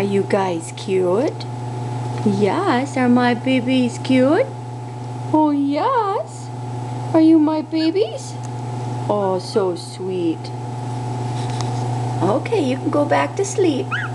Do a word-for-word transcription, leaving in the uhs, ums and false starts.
Are you guys cute? Yes. Are my babies cute? Oh, yes. Are you my babies? Oh, so sweet. Okay, you can go back to sleep.